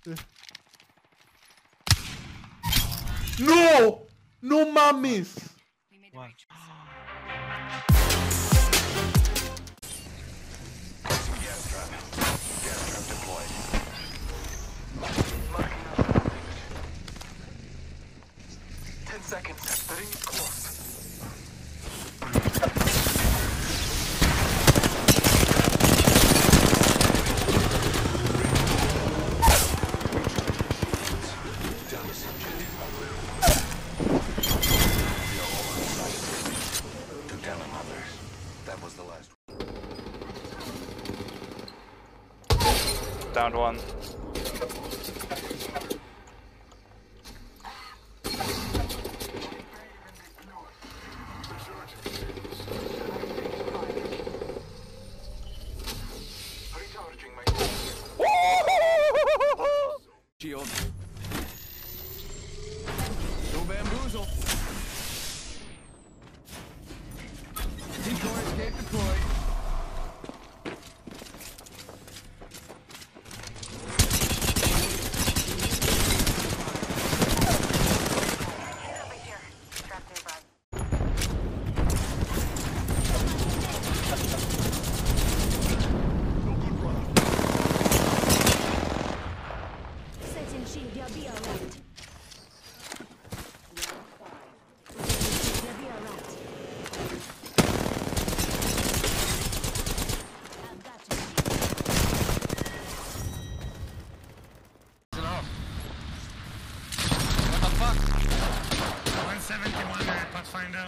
¡No! ¡No mames! What? Seconds. The ring is close. That was the last. Downed one. Shield. No bamboozle. Decoy escape deployed. Pathfinder.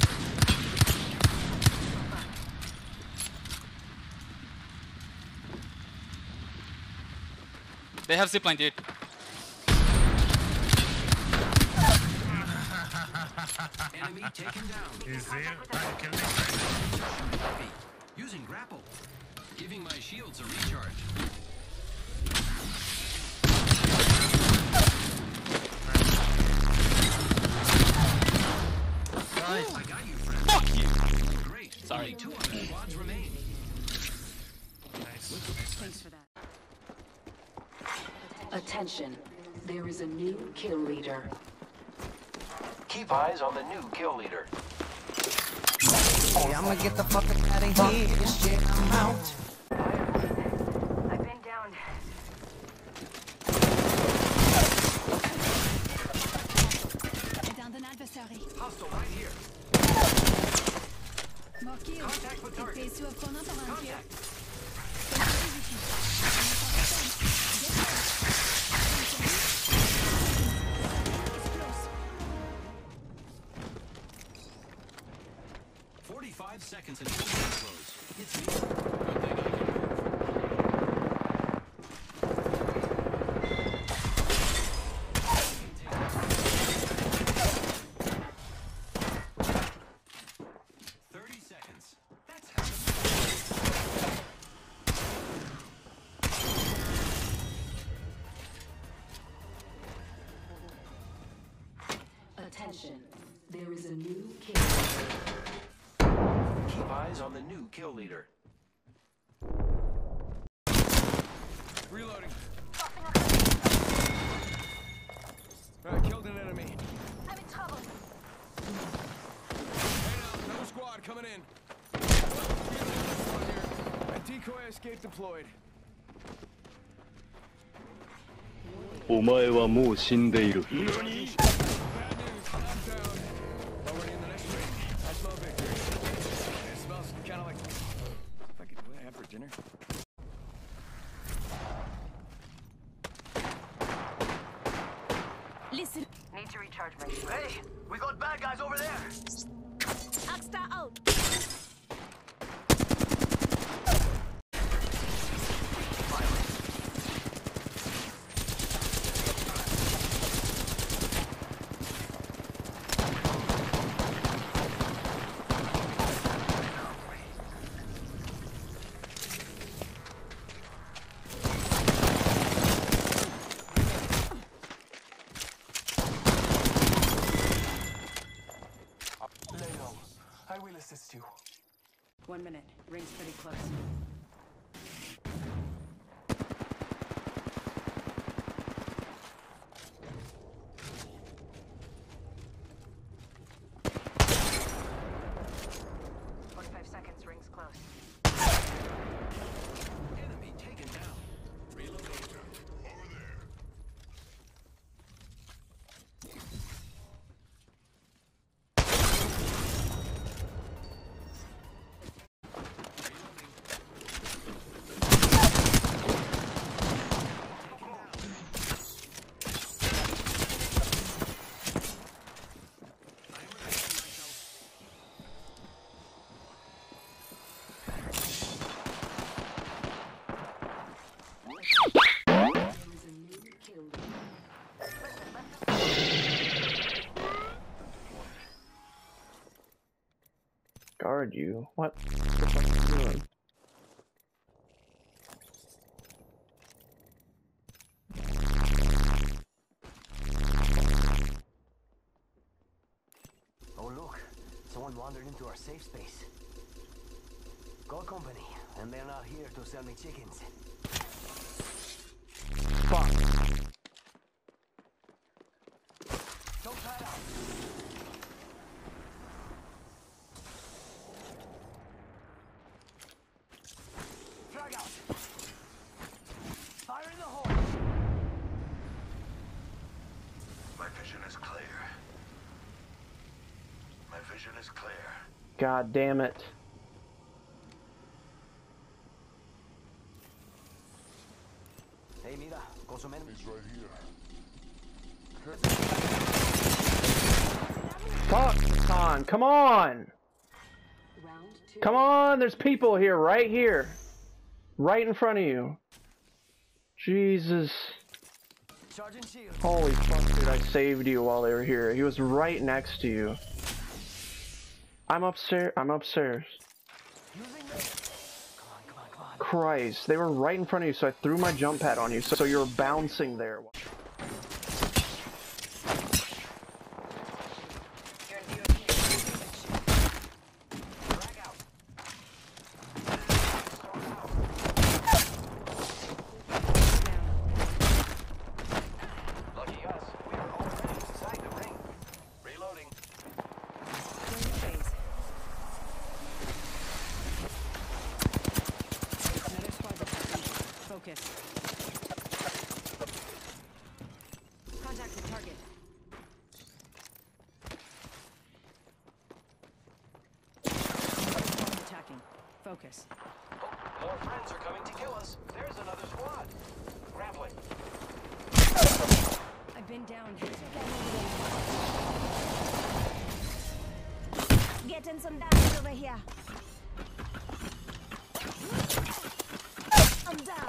They have zipline, dude. Enemy taken down. He's there. Trying to kill me. Using grapple. Giving my shields a recharge. Nice. I got you, friend. Fuck you! Great. Sorry. 2 other squads remain. Nice. Thanks for that. Attention. There is a new kill leader. Keep eyes on the new kill leader. Hey, I'ma get the fuck out of here. This shit, I'm out. I've been down. Down an adversary. Hostile right here. Marqué. Contact with target. T'es sur qu'on entend un pied. Contact. 45 seconds until we close. It's me. Good thing I can move. 30 seconds. That's half. Attention. There is a new kill leader. Keep eyes on the new kill leader. Reloading. Killed an enemy. I'm in trouble. Hey now, another squad coming in. A decoy escape deployed. お前はもう死んでいる。 Bad news. I'm down. Already in the next ring. I smell victory. It smells kind of like fucking what I have for dinner. Listen. Need to recharge my shield. Hey, we got bad guys over there. Axstar out. I will assist you. 1 minute. Ring's pretty close. guard you. What the fuck are you doing? Oh look, someone wandered into our safe space. Gold company, and they're not here to sell me chickens. Fuck. Don't try it out. Frag out. Fire in the hole. My vision is clear. My vision is clear. God damn it. Hey, mira, got some enemies right here. Fuck, Hassan, come on! Round 2. Come on, there's people here, right here. Right in front of you. Jesus. Sergeant Shields. Holy fuck, dude, I saved you while they were here. He was right next to you. I'm upstairs. Using this. Come on. Christ, they were right in front of you, so I threw my jump pad on you, so you were bouncing there. Frag out. Lucky us, we were already inside the ring. Reloading. Another squad detected. Focus. Contact with target. Another squad attacking. Focus. More friends are coming to kill us. There's another squad. Grappling. I've been down. Getting some damage over here. I'm down.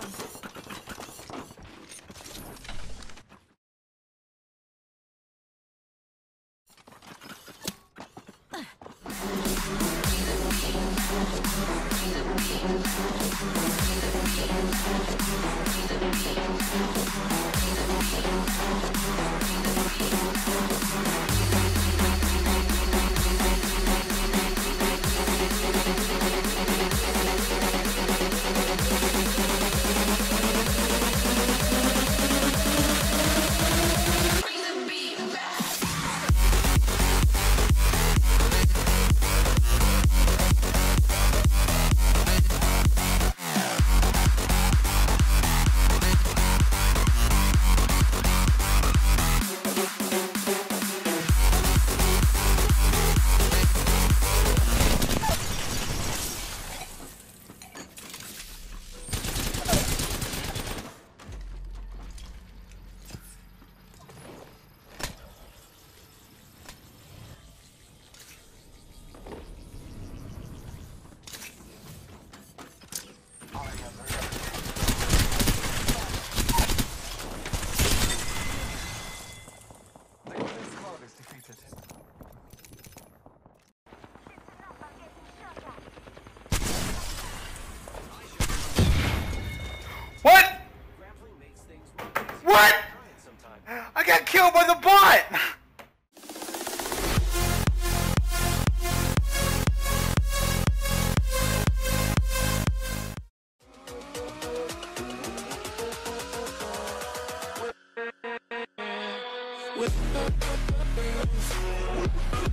What? What? I got killed by the bot! With